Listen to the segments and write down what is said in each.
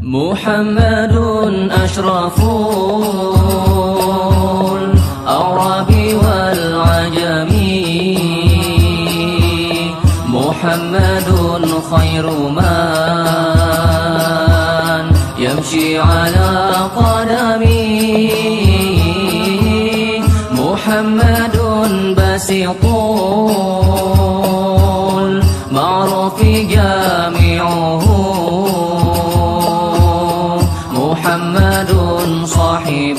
محمد أشرف الأعراب والعجم، محمد خير من يمشي على قدمه، محمد بسيط المعروف جامعه، محمد صاحب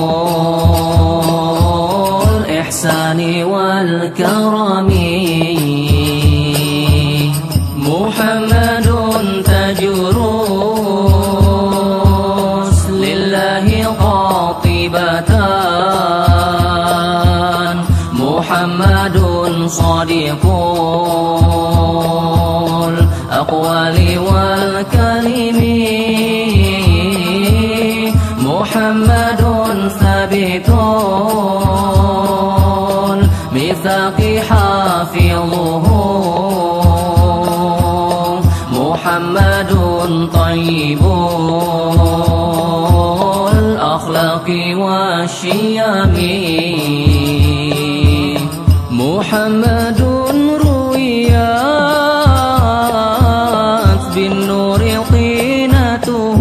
الإحسان والكرم، محمد تاج الروس لله قاطبتان، محمد صادق الأقوال والكلم، محمد ثابت الميثاق حافظه، محمد طيب الأخلاق والشيم، محمد رويات بالنور طينته،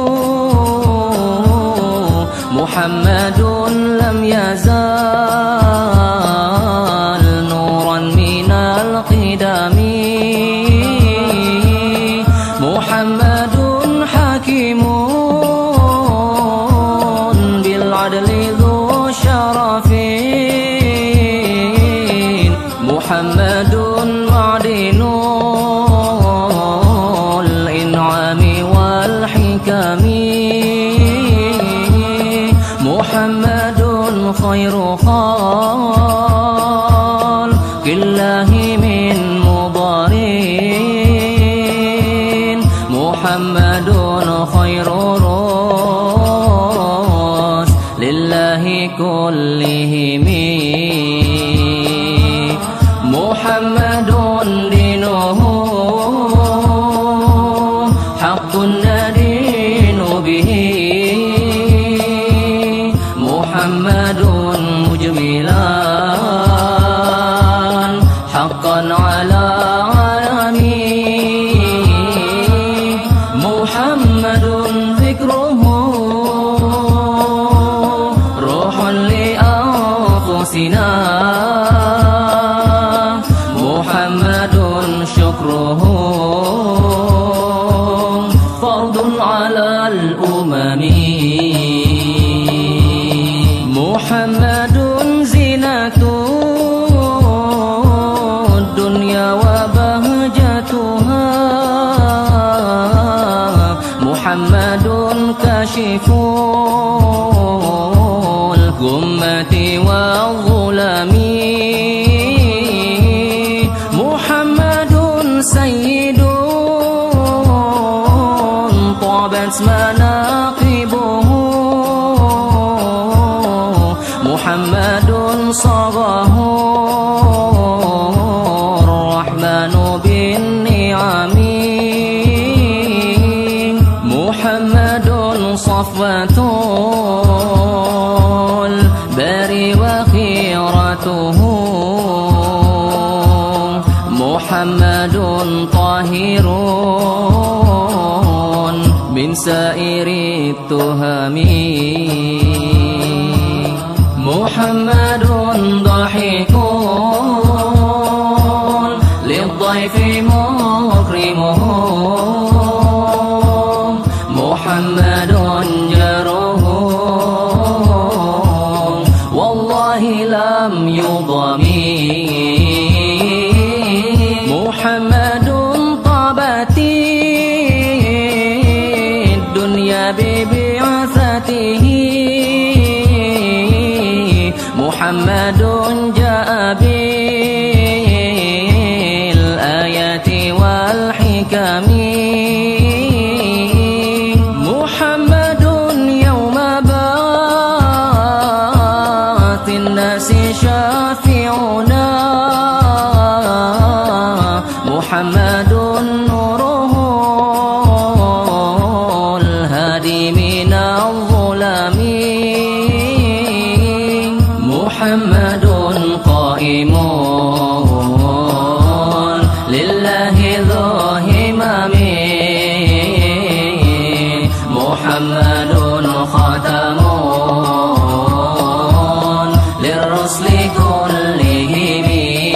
محمد لم يزال نورا من القدم، محمد حكيم بالعدل ذو شرف، محمد معدن الإنعام والحكم، محمد خير خلق الله من مضارين، محمد خير رسل لله كلهم، محمد دينه حق ندين به، محمد مجملا حقا على عالمين، محمد ذكره روح لأنفسنا، محمد شكره فرض على الأمم، محمد زينة الدنيا وبهجتها، محمد كاشف الغمة والظلم، محمد سيد طابت مناقبه، محمد صاغه الرحمن بالنعم، محمد صفوة الباري وخيرته، محمد طاهر من سائر التهم، محمد ضحك للضيف مكرمه، محمد جاره والله لم يضم، محمد طابت الدنيا ببعثته، محمد جاء بالآيات والحكم، محمد يوم بعث الناس شافعنا، محمد نوره محمد قائم لله ذو همم محمد خاتم للرسل كلهم